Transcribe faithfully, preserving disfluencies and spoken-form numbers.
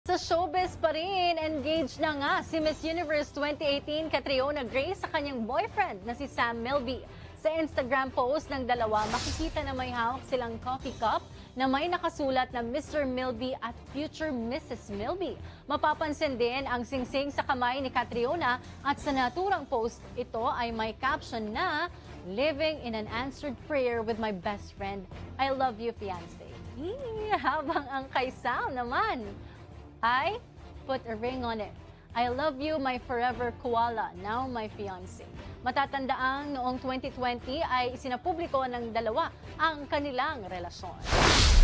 Sa showbiz pa rin, engaged na nga si Miss Universe twenty eighteen CATRIONA Grace sa kanyang boyfriend na si Sam Milby. Sa Instagram post ng dalawa, makikita na may hawak silang coffee cup na may nakasulat na Mister Milby at future Missus Milby. Mapapansin din ang singsing sa kamay ni CATRIONA at sa naturang post, ito ay may caption na "Living in an answered prayer with my best friend. I love you, fiancé." Habang ang kay Sam naman I put a ring on it. I love you, my forever koala, now my fiancé. Matatandaang noong twenty twenty ay isinapubliko ng dalawa ang kanilang relasyon.